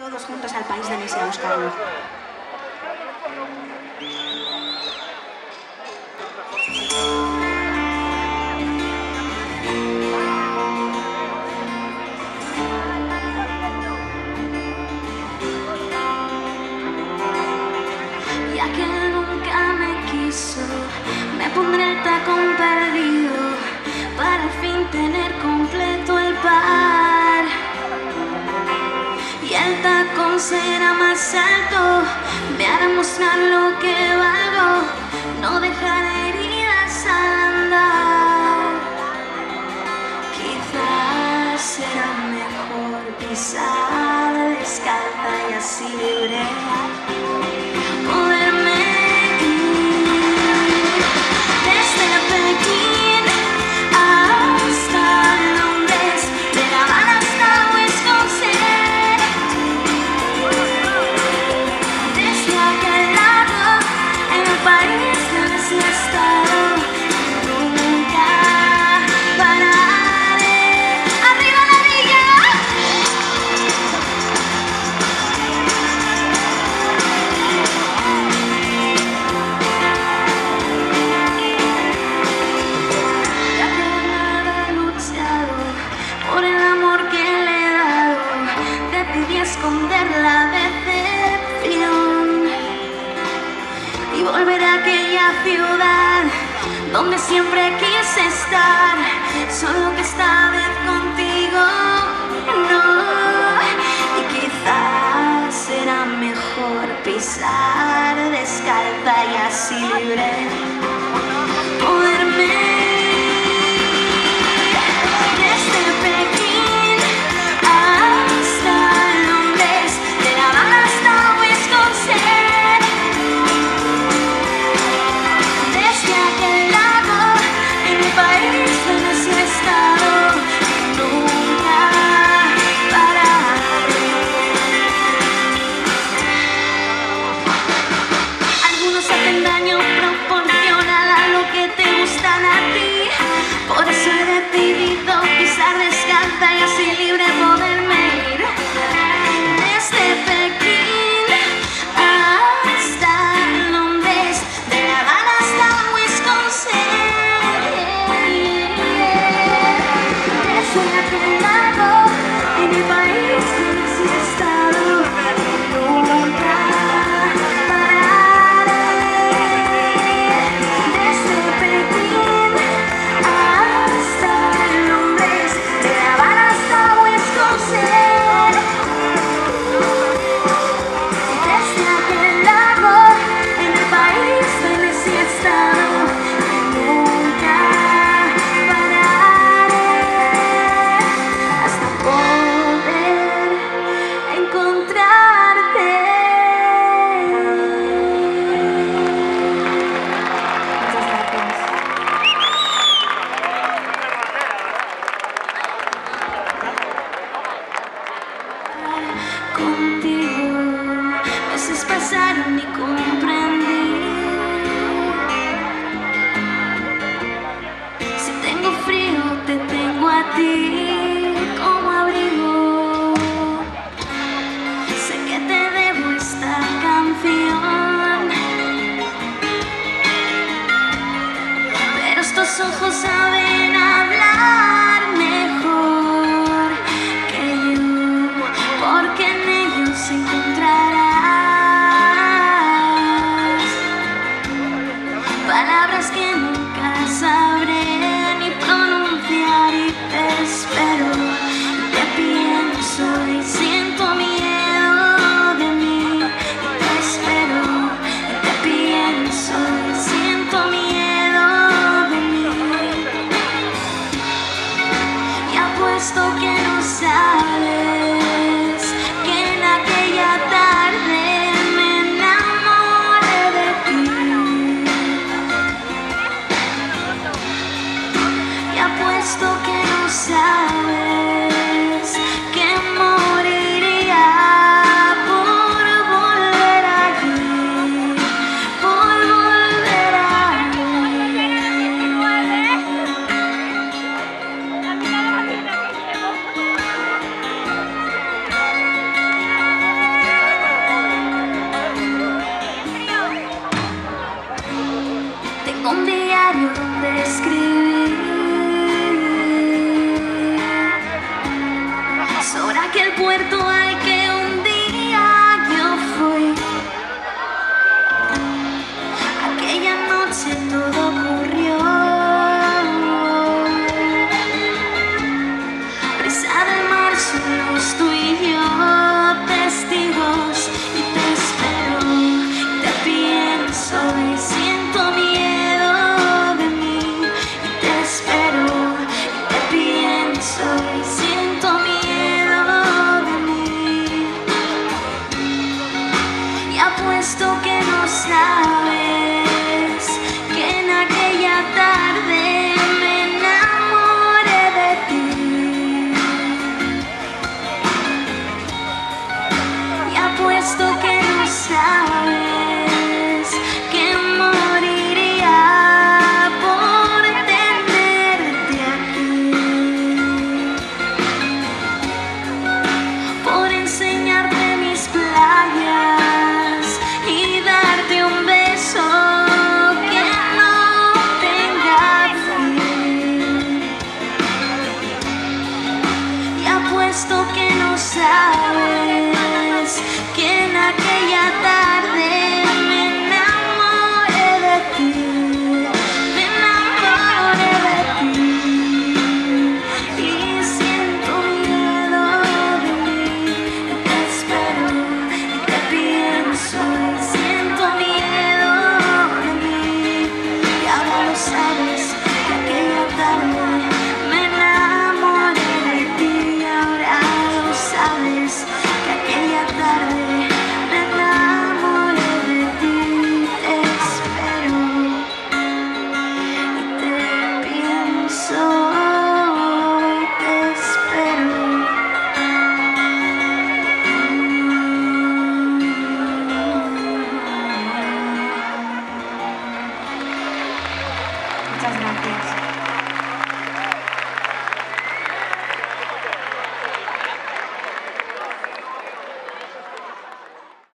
todos juntos al país de Nesia a buscarlo. Ya que él nunca me quiso, me pondré el tacón perdido para al fin tener completo el par. Y el tacón será más alto, me hará mostrar lo que valgo, no dejaré heridas al andar. Quizás será mejor pisar descalza y así libre poderme ir desde Pekín hasta Londres, de La Habana hasta Wisconsin, desde aquel lado en el país donde sí he estado, nunca pararé. ¡Arriba la villa! Ya que nada he luchado por el amor que le he dado, decidí esconder la decepción y volver a aquella ciudad donde siempre quise estar, solo que esta vez contigo no. Y quizás será mejor pisar descalza y así libre poderme ir desde Pekín hasta Londres, de La Habana hasta Wisconsin, desde aquel lado en el país donde sí he estado, nunca pararé. Algunos hacen daño proporcional a lo que te gustan a ti, por eso he decidido pisar descalza y así libre poderme ir desde Pekín hasta Londres, de La Habana hasta Wisconsin, desde aquel lado en el país donde sí he estado, nunca pararé. Desde Pekín hasta Londres, de La Habana hasta Wisconsin, desde aquel lado en el país donde sí he estado, nunca pararé hasta poder encontrarte. Muchas gracias. Contigo meses pasaron y comprendí, si tengo frío te tengo a ti como abrigo. Sé que te debo esta canción, pero estos ojos saben hablar mejor que yo, porque en ellos encontrarás palabras que nunca sabré ni pronunciar, y te espero, y te pienso y siento miedo de mí, y te espero, y te pienso y siento miedo de mí. Y apuesto que no sabes que en aquella tarde.